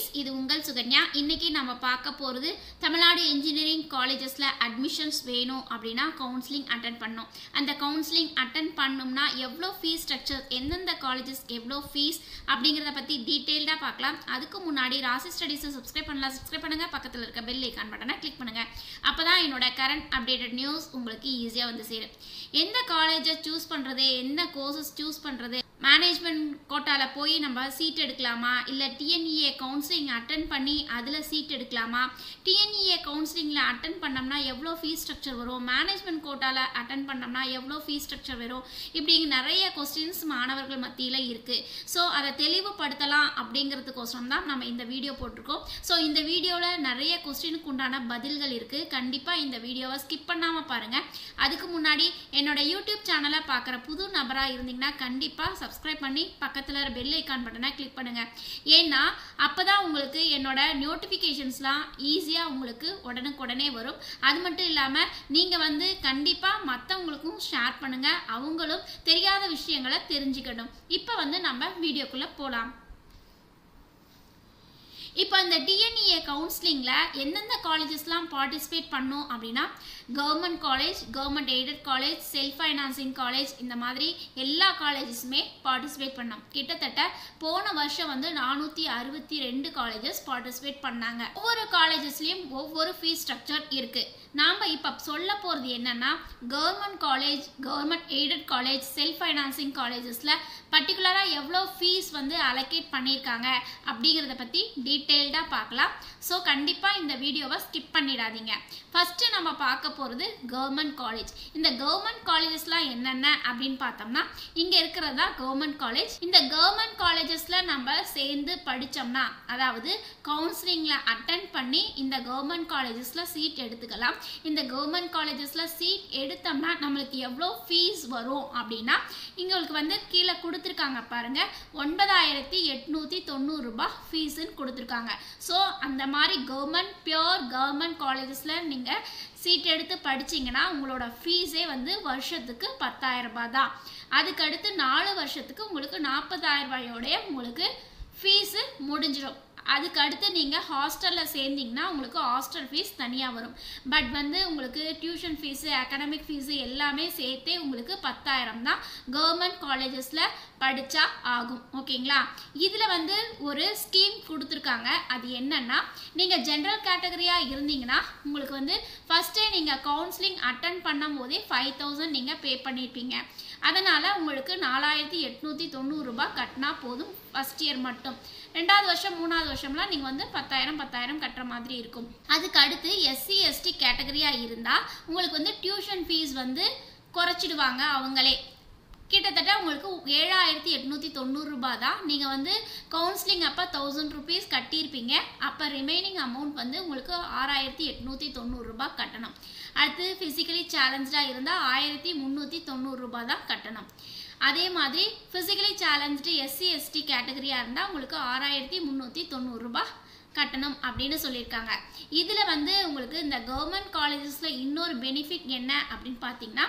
இது உங்கள் சுகன்யா. இன்னைக்கு நம்ம பார்க்க போகிறது தமிழ்நாடு இன்ஜினியரிங் காலேஜஸில் அட்மிஷன்ஸ் வேணும் அப்படின்னா கவுன்சிலிங் அட்டன் பண்ணணும். அந்த கவுன்சிலிங் அட்டன் பண்ணோம்னா எவ்வளோ ஃபீஸ் ஸ்ட்ரக்சர், எந்தெந்த காலேஜஸ்க்கு எவ்வளோ ஃபீஸ் அப்படிங்கிறத பற்றி டீட்டெயில்டாக பார்க்கலாம். அதுக்கு முன்னாடி ராசி ஸ்டடீஸை சப்ஸ்கிரைப் பண்ணுங்கள். பக்கத்தில் இருக்க பெல் ஐக்கான் பட்டனை கிளிக் பண்ணுங்கள். அப்போ தான் என்னோட கரண்ட் அப்டேட்டட் நியூஸ் உங்களுக்கு ஈஸியாக வந்து சேரும். எந்த காலேஜை சூஸ் பண்ணுறது, எந்த கோர்சஸ் சூஸ் பண்ணுறது, மேனேஜ்மெண்ட் கோட்டாவில் போய் நம்ம சீட் எடுக்கலாமா, இல்லை டிஎன்இஏ கவுன்சிலிங் அட்டன் பண்ணி அதில் சீட் எடுக்கலாமா, டிஎன்இஏ கவுன்சிலிங்கில் அட்டன் பண்ணோம்னா எவ்வளோ ஃபீஸ் ஸ்ட்ரக்சர் வரும், மேனேஜ்மெண்ட் கோட்டாவில் அட்டன் பண்ணோம்னா எவ்வளோ ஃபீஸ் ஸ்ட்ரக்சர் வரும், இப்படி நிறைய கொஸ்டின்ஸ் மாணவர்கள் மத்தியில் இருக்குது. ஸோ அதை தெளிவுபடுத்தலாம் அப்படிங்கிறதுக்கோசரம் தான் நம்ம இந்த வீடியோ போட்டிருக்கோம். ஸோ இந்த வீடியோவில் நிறைய கொஸ்டினுக்கு உண்டான பதில்கள் இருக்குது. கண்டிப்பாக இந்த வீடியோவை ஸ்கிப் பண்ணாமல் பாருங்கள். அதுக்கு முன்னாடி என்னோட யூடியூப் சேனலை பார்க்குற புது நபராக இருந்தீங்கன்னா கண்டிப்பாக சப்ஸ்கிரைப் பண்ணி பக்கத்தில் பெல் ஐக்கான் பட்டனை கிளிக் பண்ணுங்க. ஏன்னா அப்பதான் உங்களுக்கு என்னோட நோட்டிஃபிகேஷன்ஸ்லாம் ஈஸியாக உங்களுக்கு உடனுக்குடனே வரும். அது மட்டும் இல்லாமல் நீங்கள் கண்டிப்பாக மற்றவங்களுக்கும் ஷேர் பண்ணுங்க, அவங்களும் தெரியாத விஷயங்களை தெரிஞ்சுக்கணும். இப்போ நம்ம வீடியோக்குள்ளே போகலாம். இப்போ இந்த டிஎன்இஏ கவுன்சிலிங்கில் எந்தெந்த காலேஜஸ்லாம் பார்ட்டிசிபேட் பண்ணோம் அப்படின்னா government college, government aided college, self financing college, இந்த மாதிரி எல்லா காலேஜஸுமே பார்ட்டிசிபேட் பண்ணோம். கிட்டத்தட்ட போன வருஷம் 462 காலேஜஸ் பார்ட்டிசிபேட் பண்ணாங்க. ஒவ்வொரு காலேஜஸ்லேயும் ஒவ்வொரு ஃபீஸ் ஸ்ட்ரக்சர் இருக்குது. நாம் இப்போ சொல்ல போகிறது என்னென்னா government college, government aided college, self financing காலேஜஸில் பர்டிகுலராக எவ்வளோ ஃபீஸ் அலோகேட் பண்ணியிருக்காங்க அப்படிங்கிறத பற்றி டீட்டெயில்டாக பார்க்கலாம். ஸோ கண்டிப்பாக இந்த வீடியோவை ஸ்கிப் பண்ணிடாதீங்க. ஃபஸ்ட்டு நம்ம பார்க்க போகிறது கவர்மெண்ட் காலேஜ். இந்த கவர்மெண்ட் காலேஜஸ்லாம் என்னென்ன அப்படின்னு பார்த்தோம்னா இங்கே இருக்கிறதா கவர்மெண்ட் காலேஜ். இந்த கவர்மெண்ட் காலேஜஸில் நம்ம சேர்ந்து படித்தோம்னா, அதாவது கவுன்சிலிங்கில் அட்டன் பண்ணி இந்த கவர்மெண்ட் காலேஜஸில் சீட் எடுத்துக்கலாம். இந்த கவர்மெண்ட் காலேஜஸில் சீட் எடுத்தோம்னா நம்மளுக்கு எவ்வளோ ஃபீஸ் வரும் அப்படின்னா உங்களுக்கு கீழே கொடுத்துருக்காங்க பாருங்க, 9890 ரூபாய் ஃபீஸுன்னு கொடுத்துருக்காங்க. ஸோ அந்த மாதிரி பியோர் கவர்மெண்ட் காலேஜஸில் நீங்கள் சீட் எடுத்து படிச்சிங்கன்னா உங்களோட ஃபீஸே வருஷத்துக்கு 10,000 ரூபாய் தான். அதுக்கடுத்து 4 வருஷத்துக்கு உங்களுக்கு 40,000 ரூபாயோடைய உங்களுக்கு ஃபீஸு முடிஞ்சிடும். அதுக்கு அடுத்து நீங்கள் ஹாஸ்டலில் சேர்ந்தீங்கன்னா உங்களுக்கு ஹாஸ்டல் ஃபீஸ் தனியாக வரும். பட் உங்களுக்கு டியூஷன் ஃபீஸு, அகாடமிக் ஃபீஸு எல்லாமே சேர்த்தே உங்களுக்கு 10,000 தான் கவர்மெண்ட் காலேஜஸில் படித்தா ஆகும். ஓகேங்களா? இதில் ஒரு ஸ்கீம் கொடுத்துருக்காங்க. அது என்னன்னா, நீங்கள் ஜென்ரல் கேட்டகரியாக இருந்தீங்கன்னா உங்களுக்கு ஃபஸ்ட்டே நீங்கள் கவுன்சிலிங் அட்டன் பண்ணும் போதே 5,000 நீங்கள் பே பண்ணியிருப்பீங்க. அதனால் உங்களுக்கு 4,890 ரூபாய் கட்டினா போதும் ஃபஸ்ட் இயர் மட்டும். 2வது வருஷம் 3வது வருஷம்லாம் நீங்கள் 10,000 கட்டுற மாதிரி இருக்கும். அதுக்கு அடுத்து எஸ்சி எஸ்டி கேட்டகரியாக இருந்தால் உங்களுக்கு டியூஷன் ஃபீஸ் குறைச்சிடுவாங்க அவங்களே. கிட்டத்தட்ட உங்களுக்கு 7,890 ரூபாய் தான். நீங்கள் கவுன்சிலிங் அப்போ 1,000 ருபீஸ் கட்டியிருப்பீங்க. அப்போ ரிமைனிங் அமௌண்ட் உங்களுக்கு 6,890 ரூபாய் கட்டணும். அடுத்து ஃபிசிக்கலி சேலஞ்சாக இருந்தால் 1,390 ரூபாய் தான் கட்டணும். அதே மாதிரி ஃபிசிக்கலி சேலஞ்சு எஸ்சி எஸ்டி கேட்டகரியாக இருந்தால் உங்களுக்கு 6,390 ரூபாய் கட்டணும் அப்படின்னு சொல்லியிருக்காங்க. இதில் உங்களுக்கு இந்த கவர்மெண்ட் காலேஜஸில் இன்னொரு பெனிஃபிட் என்ன அப்படின்னு பார்த்தீங்கன்னா,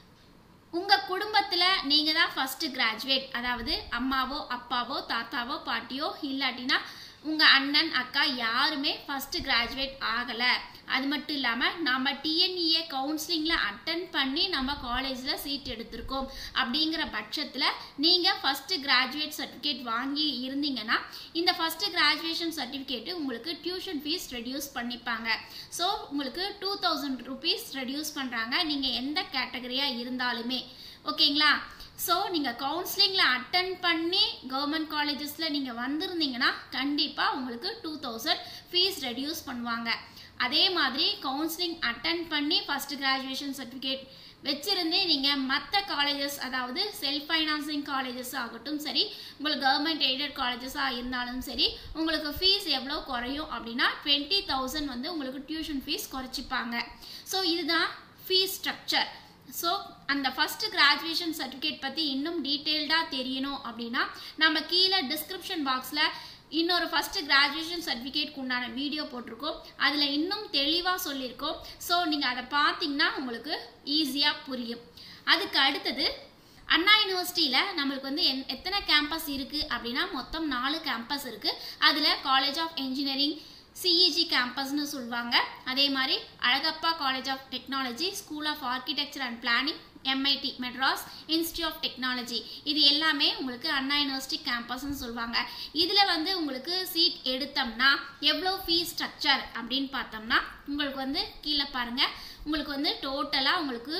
உங்கள் குடும்பத்தில் நீங்கள் தான் ஃபஸ்ட்டு கிராஜுவேட். அதாவது அம்மாவோ அப்பாவோ தாத்தாவோ பாட்டியோ இல்லாட்டினா உங்கள் அண்ணன் அக்கா யாருமே ஃபஸ்ட்டு கிராஜுவேட் ஆகலை. அது மட்டும் இல்லாமல் நம்ம டிஎன்இஏ கவுன்சிலிங்கில் அட்டன் பண்ணி நம்ம காலேஜில் சீட் எடுத்திருக்கோம் அப்படிங்கிற பட்சத்தில் நீங்கள் ஃபஸ்ட்டு கிராஜுவேட் சர்டிஃபிகேட் வாங்கி இருந்தீங்கன்னா இந்த ஃபஸ்ட்டு கிராஜுவேஷன் சர்டிஃபிகேட்டு உங்களுக்கு டியூஷன் ஃபீஸ் ரெடியூஸ் பண்ணிப்பாங்க. ஸோ உங்களுக்கு 2,000 ருபீஸ் ரெடியூஸ் பண்ணுறாங்க நீங்கள் எந்த கேட்டகரியாக இருந்தாலுமே. ஓகேங்களா? ஸோ நீங்கள் கவுன்சிலிங்கில் அட்டன் பண்ணி கவர்மெண்ட் காலேஜஸில் நீங்கள் வந்திருந்தீங்கன்னா கண்டிப்பாக உங்களுக்கு 2,000 ஃபீஸ் ரெடியூஸ் பண்ணுவாங்க. அதே மாதிரி கவுன்சிலிங் அட்டன் பண்ணி ஃபஸ்ட்டு கிராஜுவேஷன் சர்டிஃபிகேட் வச்சுருந்தே நீங்கள் மற்ற காலேஜஸ், அதாவது செல்ஃப் ஃபைனான்சிங் காலேஜஸ் ஆகட்டும் சரி, உங்களுக்கு கவர்மெண்ட் எய்டட் காலேஜஸாக இருந்தாலும் சரி, உங்களுக்கு ஃபீஸ் எவ்வளோ குறையும் அப்படின்னா 20,000 உங்களுக்கு டியூஷன் ஃபீஸ் குறைச்சிப்பாங்க. ஸோ இதுதான் ஃபீஸ் ஸ்ட்ரக்சர். ஸோ அந்த ஃபஸ்ட்டு கிராஜுவேஷன் சர்டிஃபிகேட் பற்றி இன்னும் டீட்டெயில்டாக தெரியணும் அப்படின்னா நம்ம கீழே டிஸ்கிரிப்ஷன் பாக்ஸில் இன்னொரு ஃபஸ்ட்டு கிராஜுவேஷன் சர்டிஃபிகேட்க்கு உண்டான வீடியோ போட்டிருக்கோம். அதில் இன்னும் தெளிவாக சொல்லியிருக்கோம். ஸோ நீங்கள் அதை பார்த்தீங்கன்னா உங்களுக்கு ஈஸியாக புரியும். அதுக்கு அடுத்தது அண்ணா யூனிவர்சிட்டியில் நம்மளுக்கு வந்து எத்தனை கேம்பஸ் இருக்குது அப்படின்னா மொத்தம் 4 கேம்பஸ் இருக்குது. அதில் காலேஜ் ஆஃப் இன்ஜினியரிங் சிஇஜி கேம்பஸ்னு சொல்லுவாங்க. அதே மாதிரி Alagappa college of technology, school of architecture and planning, MIT Madras institute of technology, இது எல்லாமே உங்களுக்கு அண்ணா யூனிவர்சிட்டி கேம்பஸ்ன்னு சொல்லுவாங்க. இதில் வந்து உங்களுக்கு சீட் எடுத்தோம்னா எவ்வளோ ஃபீஸ் ஸ்ட்ரக்சர் அப்படின்னு பார்த்தோம்னா உங்களுக்கு வந்து கீழே பாருங்கள், உங்களுக்கு வந்து டோட்டலாக உங்களுக்கு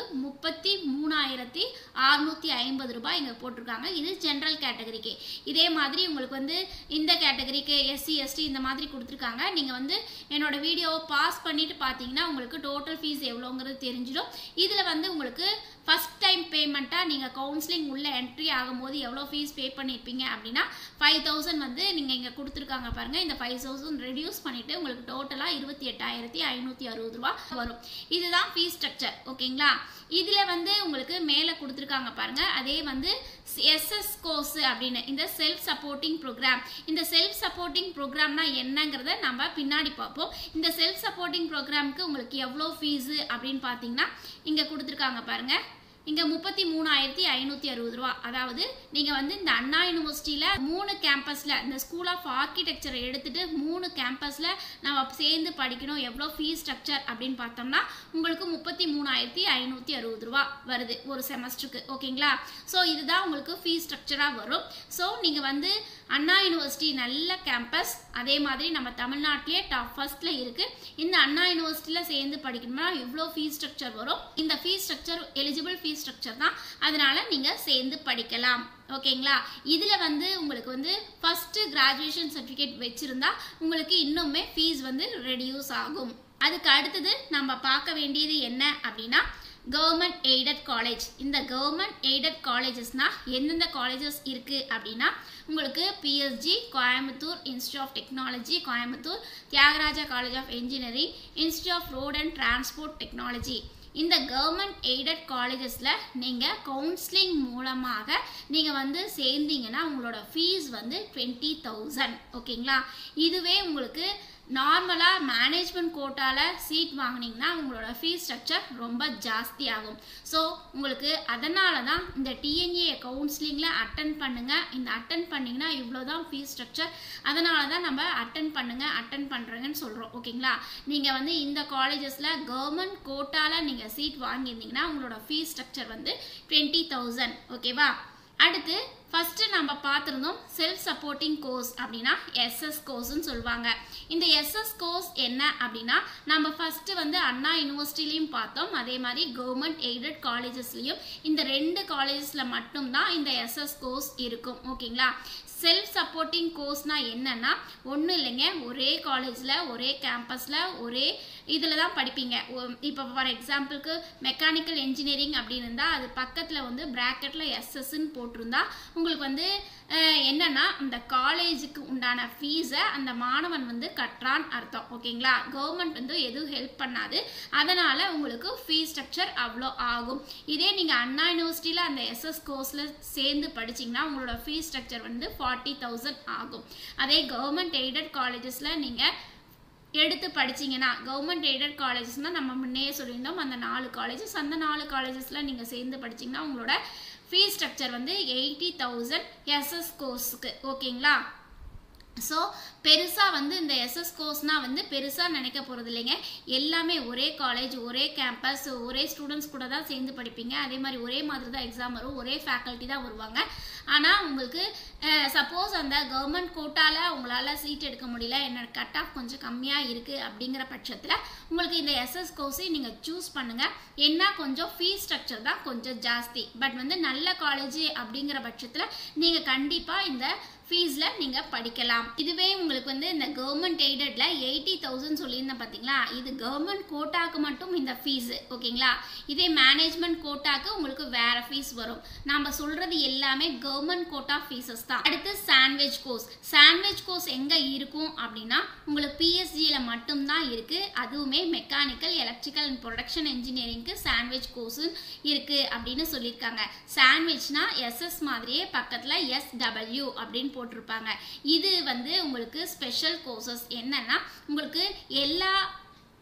33,650 ரூபாய் இங்கே போட்டிருக்காங்க. இது ஜென்ரல் கேட்டகரிக்கு. இதே மாதிரி உங்களுக்கு வந்து இந்த கேட்டகரிக்கு SC ST இந்த மாதிரி கொடுத்துருக்காங்க. நீங்கள் வந்து என்னோட வீடியோவை பாஸ் பண்ணிட்டு பார்த்தீங்கன்னா உங்களுக்கு டோட்டல் ஃபீஸ் எவ்வளோங்கிறது தெரிஞ்சிடும். இதில் வந்து உங்களுக்கு ஃபர்ஸ்ட் டைம் பேமெண்ட்டாக நீங்கள் கவுன்சிலிங் உள்ள என்ட்ரி ஆகும்போது எவ்வளோ ஃபீஸ் பே பண்ணியிருப்பீங்க அப்படின்னா 5,000 வந்து நீங்கள் இங்கே கொடுத்துருக்காங்க பாருங்கள். இந்த 5,000 ரெடியூஸ் பண்ணிவிட்டு உங்களுக்கு டோட்டலாக 28,560 ரூபா வரும். இதுதான் ஃபீஸ் ஸ்ட்ரக்சர். ஓகேங்களா? இதில் வந்து உங்களுக்கு மேலே கொடுத்துருக்காங்க பாருங்கள். அதே வந்து SS கோர்ஸ் அப்படின்னு இந்த செல்ஃப் சப்போர்ட்டிங் ப்ரோக்ராம். இந்த செல்ஃப் சப்போர்ட்டிங் ப்ரோக்ராம்னா என்னங்கிறத நம்ம பின்னாடி பார்ப்போம். இந்த செல்ஃப் சப்போர்ட்டிங் ப்ரோக்ராமுக்கு உங்களுக்கு எவ்வளோ ஃபீஸு அப்படின்னு பார்த்தீங்கன்னா இங்கே கொடுத்துருக்காங்க பாருங்கள். இங்கே 33,560 ரூபா. அதாவது நீங்கள் வந்து இந்த அண்ணா யூனிவர்சிட்டியில் 3 கேம்பஸில் இந்த ஸ்கூல் ஆஃப் ஆர்கிடெக்சரை எடுத்துகிட்டு 3 கேம்பஸில் நம்ம சேர்ந்து படிக்கணும். எவ்வளோ ஃபீஸ் ஸ்ட்ரக்சர் அப்படின்னு பார்த்தோம்னா உங்களுக்கு 33,560 ரூபா வருது ஒரு செமஸ்டருக்கு. ஓகேங்களா? ஸோ இதுதான் உங்களுக்கு ஃபீஸ் ஸ்ட்ரக்சராக வரும். ஸோ நீங்கள் வந்து அண்ணா யூனிவர்சிட்டி நல்ல கேம்பஸ், அதே மாதிரி நம்ம தமிழ்நாட்டிலே டாப் ஃபர்ஸ்ட்ல இருக்குது. இந்த அண்ணா யூனிவர்சிட்டியில் சேர்ந்து படிக்கணும்னா இவ்வளோ ஃபீஸ் ஸ்ட்ரக்சர் வரும். இந்த fees structure eligible fees structure தான். அதனால நீங்கள் சேர்ந்து படிக்கலாம். ஓகேங்களா? இதில் வந்து உங்களுக்கு வந்து ஃபர்ஸ்ட் கிராஜுவேஷன் சர்டிஃபிகேட் வச்சுருந்தா உங்களுக்கு இன்னுமே ஃபீஸ் வந்து ரெடியூஸ் ஆகும். அதுக்கு அடுத்தது நம்ம பார்க்க வேண்டியது என்ன அப்படின்னா கவர்மெண்ட் எய்டட் காலேஜ். இந்த கவர்மெண்ட் எய்டட் காலேஜஸ்னா எந்தெந்த காலேஜஸ் இருக்குது அப்படின்னா உங்களுக்கு PSG Coimbatore institute of technology Coimbatore, Thiagaraja college of engineering, institute of road and transport technology. இந்த கவர்மெண்ட் எய்டட் காலேஜஸில் நீங்கள் கவுன்சிலிங் மூலமாக நீங்கள் வந்து சேர்ந்தீங்கன்னா உங்களோட ஃபீஸ் வந்து 20,000. ஓகேங்களா? இதுவே உங்களுக்கு நார்மலாக மேனேஜ்மெண்ட் கோட்டாவில் சீட் வாங்கினீங்கன்னா உங்களோட ஃபீஸ் ஸ்ட்ரக்சர் ரொம்ப ஜாஸ்தி ஆகும். ஸோ உங்களுக்கு அதனால தான் இந்த TNA கவுன்சிலிங்கில் அட்டன் பண்ணுங்கள். இந்த அட்டன் பண்ணிங்கன்னா இவ்வளோ தான் ஃபீஸ் ஸ்ட்ரக்சர். அதனால தான் நம்ம அட்டன் பண்ணுறேங்கன்னு சொல்கிறோம். ஓகேங்களா? நீங்கள் வந்து இந்த காலேஜஸில் கவர்மெண்ட் கோட்டாவில் நீங்கள் சீட் வாங்கியிருந்தீங்கன்னா உங்களோட ஃபீஸ் ஸ்ட்ரக்சர் வந்து 20,000. ஓகேவா? அடுத்து ஃபர்ஸ்ட் நம்ம பார்த்துருந்தோம் செல்ஃப் சப்போர்ட்டிங் கோர்ஸ் அப்படின்னா SS கோர்ஸ்ன்னு சொல்லுவாங்க. இந்த SS கோர்ஸ் என்ன அப்படின்னா நம்ம ஃபர்ஸ்ட் வந்து அண்ணா யூனிவர்சிட்டிலையும் பார்த்தோம், அதே மாதிரி கவர்மெண்ட் எய்டட் காலேஜஸ்லையும். இந்த 2 காலேஜஸில் மட்டும்தான் இந்த SS கோர்ஸ் இருக்கும். ஓகேங்களா? செல்ஃப் சப்போர்ட்டிங் கோர்ஸ்னா என்னன்னா ஒன்றும் இல்லைங்க, ஒரே காலேஜில் ஒரே கேம்பஸில் ஒரே இதில் தான் படிப்பீங்க. இப்போ ஃபார் எக்ஸாம்பிளுக்கு மெக்கானிக்கல் இன்ஜினியரிங் அப்படின்னு இருந்தால் அது பக்கத்தில் வந்து ப்ராக்கெட்டில் SSன்னு போட்டிருந்தா உங்களுக்கு வந்து என்னன்னா இந்த காலேஜுக்கு உண்டான ஃபீஸை அந்த மாணவன் வந்து கட்டுறான்னு அர்த்தம். ஓகேங்களா? கவர்மெண்ட் வந்து எதுவும் ஹெல்ப் பண்ணாது. அதனால் உங்களுக்கு ஃபீஸ் ஸ்ட்ரக்சர் அவ்வளோ ஆகும். இதே நீங்கள் அண்ணா யூனிவர்சிட்டியில் அந்த SS கோர்ஸில் சேர்ந்து படிச்சிங்கன்னா உங்களோட ஃபீஸ் ஸ்ட்ரக்சர் வந்து 40,000 ஆகும். அதே கவர்மெண்ட் எய்டட் காலேஜஸில் நீங்கள் எடுத்து படிச்சிங்கன்னா கவர்மெண்ட் எய்டட் காலேஜஸ்னால் நம்ம முன்னையே சொல்லியிருந்தோம் அந்த 4 காலேஜஸ், அந்த 4 காலேஜஸில் நீங்கள் சேர்ந்து படிச்சிங்கன்னா உங்களோட ஃபீஸ் ஸ்ட்ரக்சர் வந்து 80,000 SS கோர்ஸுக்கு. ஓகேங்களா? ஸோ பெருசாக வந்து இந்த SS கோர்ஸ்னால் வந்து பெருசாக நினைக்க போகிறது இல்லைங்க. எல்லாமே ஒரே காலேஜ் ஒரே கேம்பஸ் ஒரே ஸ்டூடெண்ட்ஸ் கூட தான் சேர்ந்து படிப்பீங்க. அதே மாதிரி ஒரே மாதிரி தான் எக்ஸாம் வரும், ஒரே ஃபேக்கல்ட்டி தான் வருவாங்க. ஆனால் உங்களுக்கு சப்போஸ் அந்த கவர்மெண்ட் கோட்டாவில் உங்களால் சீட் எடுக்க முடியல, என்னோட கட் ஆஃப் கொஞ்சம் கம்மியாக இருக்குது அப்படிங்கிற பட்சத்தில் உங்களுக்கு இந்த SS கோர்ஸை நீங்கள் சூஸ் பண்ணுங்கள். என்ன கொஞ்சம் ஃபீஸ் ஸ்ட்ரக்சர் தான் கொஞ்சம் ஜாஸ்தி, பட் வந்து நல்ல காலேஜ் அப்படிங்கிற பட்சத்தில் நீங்கள் கண்டிப்பாக இந்த ஃபீஸில் நீங்கள் படிக்கலாம். இதுவே உங்களுக்கு வந்து இந்த கவர்மெண்ட் எய்டட்ல 80,000 சொல்லியிருந்தேன் பார்த்தீங்களா, இது கவர்மெண்ட் கோட்டாக்கு மட்டும் இந்த ஃபீஸு. ஓகேங்களா? இதே மேனேஜ்மெண்ட் கோட்டாக்கு உங்களுக்கு வேற ஃபீஸ் வரும். நம்ம சொல்கிறது எல்லாமே கவர்மெண்ட் கோட்டா ஃபீஸஸ் தான். அடுத்து சாண்ட்விச் கோர்ஸ். சாண்ட்விச் கோர்ஸ் எங்கே இருக்கும் அப்படின்னா உங்களுக்கு PSGயில் மட்டும்தான் இருக்குது. அதுவுமே மெக்கானிக்கல் எலக்ட்ரிக்கல் அண்ட் ப்ரொடக்ஷன் இன்ஜினியரிங்க்கு சாண்ட்விச் கோர்ஸு இருக்குது அப்படின்னு சொல்லியிருக்காங்க. சாண்ட்விச்னா SS மாதிரியே பக்கத்தில் SW அப்படின்னு போட்டிருப்பாங்க. இது வந்து உங்களுக்கு ஸ்பெஷல் கோர்சஸ் என்னன்னா உங்களுக்கு எல்லா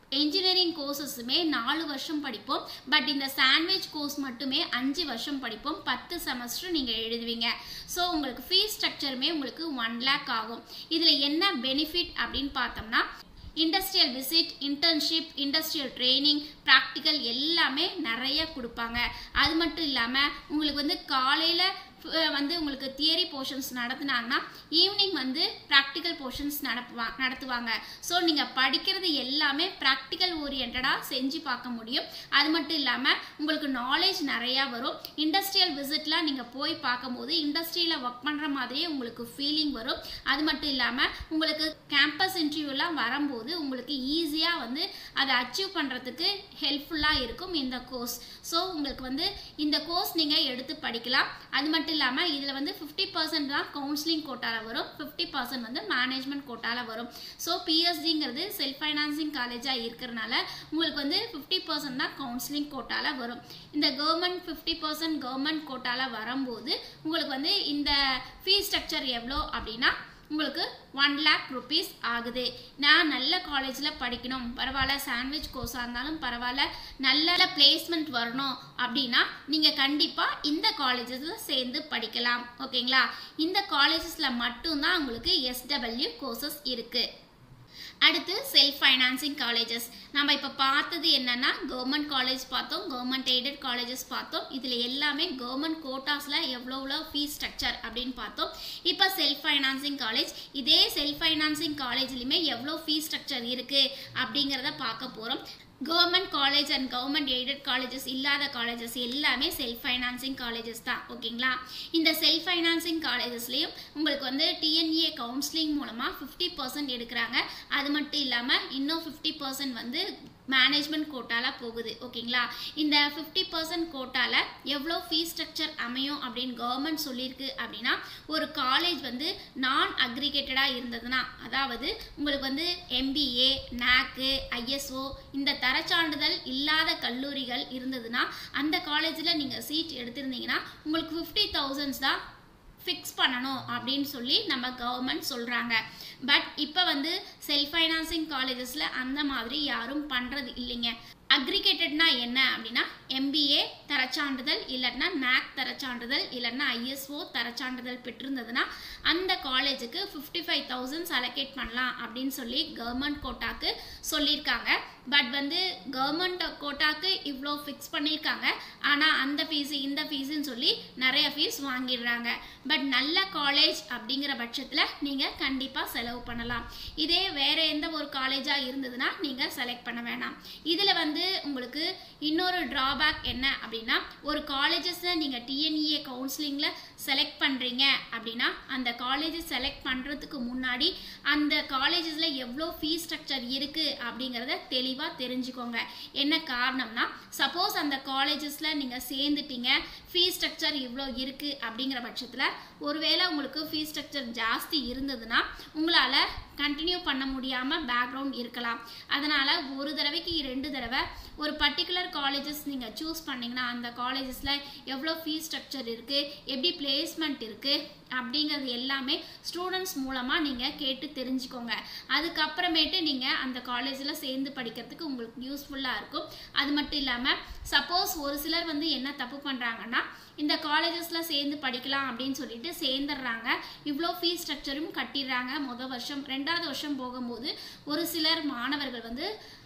இன்ஜினியரிங் கோர்சஸுமே 4 வருஷம் படிப்போம். பட் இந்த சாண்ட்விச் கோர்ஸ் மட்டுமே 5 வருஷம் படிப்போம். 10 செமஸ்டர் நீங்கள் எழுதுவீங்க. ஸோ உங்களுக்கு ஃபீஸ் ஸ்ட்ரக்சருமே உங்களுக்கு 1 lakh ஆகும். இதில் என்ன பெனிஃபிட் அப்படின்னு பார்த்தோம்னா industrial visit, internship, industrial training, practical எல்லாமே நிறைய கொடுப்பாங்க. அது மட்டும் இல்லாமல் உங்களுக்கு வந்து காலையில் வந்து உங்களுக்கு தியரி போர்ஷன்ஸ் நடத்துனாங்கன்னா ஈவினிங் வந்து ப்ராக்டிக்கல் போர்ஷன்ஸ் நடத்துவாங்க. ஸோ நீங்கள் படிக்கிறது எல்லாமே ப்ராக்டிக்கல் ஓரியன்டாக செஞ்சு பார்க்க முடியும். அது மட்டும் இல்லாமல் உங்களுக்கு நாலேஜ் நிறையா வரும். இண்டஸ்ட்ரியல் விசிட்டில் நீங்கள் போய் பார்க்கும்போது இண்டஸ்ட்ரியில் ஒர்க் பண்ணுற மாதிரியே உங்களுக்கு ஃபீலிங் வரும். அது மட்டும் இல்லாமல் உங்களுக்கு கேம்பஸ் இன்டர்வியூலாம் வரும்போது உங்களுக்கு ஈஸியாக வந்து அதை அச்சீவ் பண்ணுறதுக்கு ஹெல்ப்ஃபுல்லாக இருக்கும் இந்த கோர்ஸ். ஸோ உங்களுக்கு வந்து இந்த கோர்ஸ் நீங்கள் எடுத்து படிக்கலாம். அது மட்டும் இல்லாமல் இதில் வந்து 50% தான் கவுன்சிலிங் கோட்டாவில் வரும், 50% வந்து மேனேஜ்மெண்ட் கோட்டாவில் வரும். ஸோ பிஎஸ்டிங்கிறது செல்ஃப் ஃபைனான்சிங் காலேஜாக இருக்கிறனால உங்களுக்கு வந்து 50% தான் கவுன்சிலிங் கோட்டாவில் வரும். இந்த கவர்மெண்ட் 50% கவர்மெண்ட் கோட்டாவில் வரும்போது உங்களுக்கு வந்து இந்த ஃபீஸ் ஸ்ட்ரக்சர் எவ்வளோ அப்படின்னா உங்களுக்கு 1 lakh rupees ஆகுது. நான் நல்ல காலேஜில் படிக்கணும், பரவாயில்ல சாண்ட்விச் கோர்ஸாக இருந்தாலும் பரவாயில்ல, நல்ல பிளேஸ்மெண்ட் வரணும் அப்படின்னா நீங்கள் கண்டிப்பாக இந்த காலேஜஸில் சேர்ந்து படிக்கலாம். ஓகேங்களா? இந்த காலேஜஸில் மட்டும்தான் உங்களுக்கு SW கோர்சஸ் இருக்குது. அடுத்து செல்ஃப் ஃபைனான்சிங் காலேஜஸ். நம்ம இப்போ பார்த்தது என்னன்னா கவர்மெண்ட் காலேஜ் பார்த்தோம், கவர்மெண்ட் எய்டட் காலேஜஸ் பார்த்தோம். இதில் எல்லாமே கவர்மெண்ட் கோட்டாஸில் எவ்வளோ ஃபீஸ் ஸ்ட்ரக்சர் அப்படின்னு பார்த்தோம். இப்போ செல்ஃப் ஃபைனான்சிங் காலேஜ், இதே செல்ஃப் ஃபைனான்சிங் காலேஜ்லையுமே எவ்வளோ ஃபீஸ் ஸ்ட்ரக்சர் இருக்குது அப்படிங்கிறத பார்க்க போகிறோம். Government college and government aided colleges இல்லாத காலேஜஸ் எல்லாமே செல்ஃப் ஃபைனான்சிங் காலேஜஸ் தான். ஓகேங்களா? இந்த செல்ஃப் ஃபைனான்சிங் காலேஜஸ்லேயும் உங்களுக்கு வந்து TNEA கவுன்சிலிங் மூலமாக 50% எடுக்கிறாங்க. அது மட்டும் இல்லாமல் இன்னும் 50% வந்து மேனேஜ்மெண்ட் கோட்டாவில் போகுது. ஓகேங்களா? இந்த 50% கோட்டாவில் எவ்வளோ ஃபீஸ் ஸ்ட்ரக்சர் அமையும் அப்படின்னு கவர்மெண்ட் சொல்லியிருக்கு அப்படின்னா ஒரு காலேஜ் வந்து நான் அக்ரிகேட்டடாக இருந்ததுன்னா, அதாவது உங்களுக்கு வந்து MBA, NAC, ISO இந்த தரச்சான்றிதழ் இல்லாத கல்லூரிகள் இருந்ததுன்னா அந்த காலேஜில் நீங்கள் சீட் எடுத்திருந்தீங்கன்னா உங்களுக்கு 50,000 தான் ஃபிக்ஸ் பண்ணணும் அப்படின்னு சொல்லி நம்ம கவர்மெண்ட் சொல்கிறாங்க. பட் இப்போ வந்து செல்ஃப் ஃபைனான்சிங் காலேஜஸில் அந்த மாதிரி யாரும் பண்ணுறது இல்லைங்க. அக்ரிகேட்டட்னா என்ன அப்படின்னா MBA தரச்சான்றிதழ் இல்லைன்னா NAC தரச்சான்றிதழ் இல்லைன்னா ISO தரச்சான்றிதழ் பெற்றிருந்ததுன்னா அந்த காலேஜுக்கு 55,000 அலோகேட் பண்ணலாம் அப்படின்னு சொல்லி கவர்மெண்ட் கோட்டாக்கு சொல்லியிருக்காங்க. பட் வந்து கவர்மெண்ட் கோட்டாக்கு இவ்வளோ ஃபிக்ஸ் பண்ணியிருக்காங்க. ஆனால் அந்த ஃபீஸு இந்த ஃபீஸுன்னு சொல்லி நிறைய ஃபீஸ் வாங்கிடுறாங்க. பட் நல்ல காலேஜ் அப்படிங்கிற பட்சத்தில் நீங்கள் கண்டிப்பாக செலவு பண்ணலாம். இதே வேறு எந்த ஒரு காலேஜாக இருந்ததுன்னா நீங்கள் செலக்ட் பண்ண வேணாம். இதில் வந்து உங்களுக்கு இன்னொரு ட்ராபேக் என்ன அப்படின்னா ஒரு காலேஜஸில் நீங்கள் TNEA கவுன்சிலிங்கில் செலக்ட் பண்ணுறீங்க அப்படின்னா அந்த காலேஜை செலக்ட் பண்ணுறதுக்கு முன்னாடி அந்த காலேஜஸில் எவ்வளோ ஃபீஸ் ஸ்ட்ரக்சர் இருக்குது அப்படிங்கிறத தெளிவாக தெரிஞ்சுக்கோங்க. என்ன காரணம்னா சப்போஸ் அந்த காலேஜஸில் நீங்கள் சேர்ந்துட்டீங்க, ஃபீஸ் ஸ்ட்ரக்சர் இவ்வளோ இருக்குது அப்படிங்கிற பட்சத்தில் ஒருவேளை உங்களுக்கு ஃபீஸ் ஸ்ட்ரக்சர் ஜாஸ்தி இருந்ததுன்னா உங்களால் கண்டினியூ பண்ண முடியாமல் பேக்ரவுண்ட் இருக்கலாம். அதனால் ஒரு தடவைக்கு 2 தடவை ஒரு பர்டிகுலர் காலேஜஸ் நீங்கள் சூஸ் பண்ணிங்கன்னா அந்த காலேஜஸில் எவ்வளோ ஃபீஸ் ஸ்ட்ரக்சர் இருக்குது, எப்படி பிளேஸ்மெண்ட் இருக்குது அப்படிங்கிறது எல்லாமே ஸ்டூடெண்ட்ஸ் மூலமாக நீங்கள் கேட்டு தெரிஞ்சுக்கோங்க. அதுக்கப்புறமேட்டு நீங்கள் அந்த காலேஜில் சேர்ந்து படிக்கிறதுக்கு உங்களுக்கு யூஸ்ஃபுல்லாக இருக்கும். அது மட்டும் இல்லாமல் சப்போஸ் ஒரு சிலர் வந்து என்ன தப்பு பண்ணுறாங்கன்னா இந்த காலேஜஸில் சேர்ந்து படிக்கலாம் அப்படின்னு சொல்லிட்டு சேர்ந்துடுறாங்க, இவ்வளோ ஃபீஸ் ஸ்ட்ரக்சரும் கட்டிடுறாங்க. முதல் வருஷம் 2வது வருஷம் போகும்போது ஒரு சிலர் மாணவர்கள் வந்து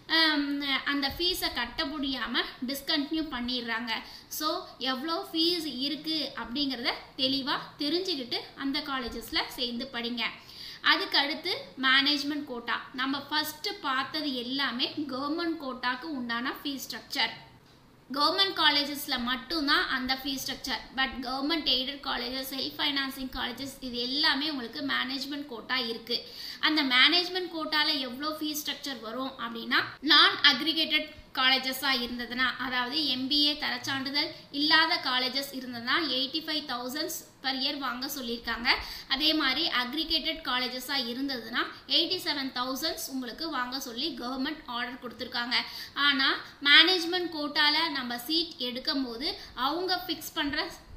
அந்த ஃபீஸை கட்ட முடியாமல் டிஸ்கண்டினியூ பண்ணிடுறாங்க. ஸோ எவ்வளோ ஃபீஸ் இருக்குது அப்படிங்கிறத தெளிவாக தெரிஞ்சுக்கிட்டு அந்த காலேஜஸில் சேர்ந்து படிங்க. அதுக்கு அடுத்து மேனேஜ்மெண்ட் கோட்டா. நம்ம ஃபஸ்ட்டு பார்த்தது எல்லாமே கவர்மெண்ட் கோட்டாக்கு உண்டான ஃபீஸ் ஸ்ட்ரக்சர். கவர்மெண்ட் காலேஜஸில் மட்டும்தான் அந்த fees structure. But government aided colleges, self financing colleges இது எல்லாமே உங்களுக்கு மேனேஜ்மெண்ட் கோட்டா இருக்குது. அந்த மேனேஜ்மெண்ட் கோட்டாவில் எவ்வளோ ஃபீஸ் ஸ்ட்ரக்சர் வரும் அப்படின்னா நான் அக்ரிகேட்டட் காலேஜஸாக இருந்ததுன்னா, அதாவது MBA தரச்சான்றிதழ் இல்லாத காலேஜஸ் இருந்ததுன்னா 85,000 per year வாங்க சொல்லியிருக்காங்க. அதே மாதிரி அக்ரிகேட்டட் காலேஜஸாக இருந்ததுன்னா 87,000 உங்களுக்கு வாங்க சொல்லி கவர்மெண்ட் ஆர்டர் கொடுத்துருக்காங்க. ஆனால் மேனேஜ்மெண்ட் கோட்டாவில் நம்ம சீட் எடுக்கும் போது அவங்க ஃபிக்ஸ் பண்ணுற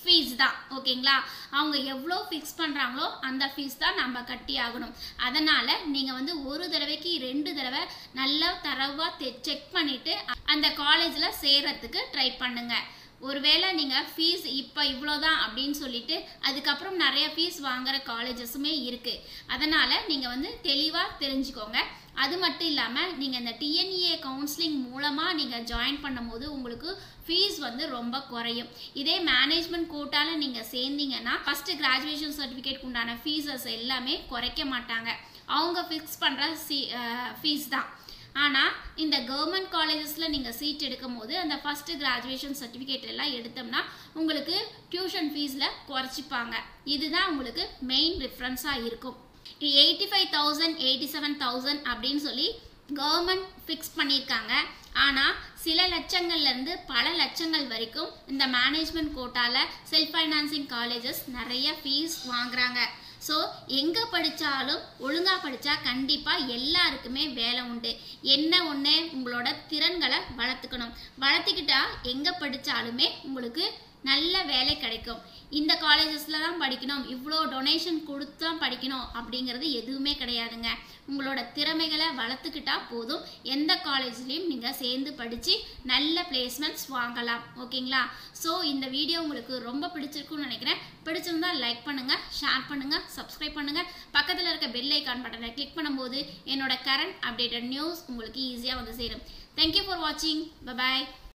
ஃபீஸ் தான். ஓகேங்களா? அவங்க எவ்வளோ ஃபிக்ஸ் பண்ணுறாங்களோ அந்த ஃபீஸ் தான் நம்ம கட்டி ஆகணும். அதனால் நீங்கள் வந்து ஒரு தடவைக்கு 2 தடவை நல்லா தரவாக செக் பண்ணிவிட்டு அந்த காலேஜில் சேர்கிறதுக்கு ட்ரை பண்ணுங்கள். ஒருவேளை நீங்கள் ஃபீஸ் இப்போ இவ்வளோதான் அப்படின்னு சொல்லிட்டு அதுக்கப்புறம் நிறைய ஃபீஸ் வாங்குகிற காலேஜஸுமே இருக்குது. அதனால் நீங்கள் வந்து தெளிவாக தெரிஞ்சுக்கோங்க. அது மட்டும் இல்லாமல் நீங்கள் இந்த டிஎன்இஏ கவுன்சிலிங் மூலமாக நீங்கள் ஜாயின் பண்ணும்போது உங்களுக்கு ஃபீஸ் வந்து ரொம்ப குறையும். இதே மேனேஜ்மெண்ட் கோட்டாவில் நீங்கள் சேர்ந்தீங்கன்னா ஃபஸ்ட்டு கிராஜுவேஷன் சர்டிஃபிகேட் உண்டான ஃபீஸஸ் எல்லாமே குறைக்க மாட்டாங்க. அவங்க ஃபிக்ஸ் பண்ணுற ஃபீஸ் தான். ஆனால் இந்த கவர்மெண்ட் காலேஜஸில் நீங்கள் சீட் எடுக்கும் போது அந்த ஃபஸ்ட்டு கிராஜுவேஷன் சர்டிஃபிகேட் எல்லாம் எடுத்தோம்னா உங்களுக்கு டியூஷன் ஃபீஸில் குறைச்சிப்பாங்க. இதுதான் உங்களுக்கு மெயின் டிஃப்ரென்ஸாக இருக்கும். 85,000 87,000 அப்படின்னு சொல்லி கவர்மெண்ட் ஃபிக்ஸ் பண்ணியிருக்காங்க. ஆனால் சில லட்சங்கள்லேருந்து பல லட்சங்கள் வரைக்கும் இந்த மேனேஜ்மெண்ட் கோட்டாவில் செல்ஃப் ஃபைனான்சிங் காலேஜஸ் நிறைய ஃபீஸ் வாங்குறாங்க. ஸோ எங்கே படித்தாலும் ஒழுங்காக படித்தா கண்டிப்பாக எல்லாருக்குமே வேலை உண்டு. என்ன ஒன்று, உங்களோட திறன்களை வளர்த்துக்கணும். வளர்த்துக்கிட்டா எங்கே படித்தாலுமே உங்களுக்கு நல்ல வேலை கிடைக்கும். இந்த காலேஜஸில் தான் படிக்கணும், இவ்வளோ டொனேஷன் கொடுத்து தான் படிக்கணும் அப்படிங்கிறது எதுவுமே கிடையாதுங்க. உங்களோட திறமைகளை வளர்த்துக்கிட்டா போதும். எந்த காலேஜ்லேயும் நீங்கள் சேர்ந்து படித்து நல்ல பிளேஸ்மெண்ட்ஸ் வாங்கலாம். ஓகேங்களா? ஸோ இந்த வீடியோ உங்களுக்கு ரொம்ப பிடிச்சிருக்குன்னு நினைக்கிறேன். பிடிச்சிருந்தா லைக் பண்ணுங்கள், ஷேர் பண்ணுங்கள், சப்ஸ்கிரைப் பண்ணுங்கள். பக்கத்தில் இருக்க பெல் ஐக்கான் பட்டனை கிளிக் பண்ணும்போது என்னோட கரண்ட் அப்டேட்டட் நியூஸ் உங்களுக்கு ஈஸியாக வந்து சேரும். தேங்க்யூ ஃபார் வாட்சிங். பை.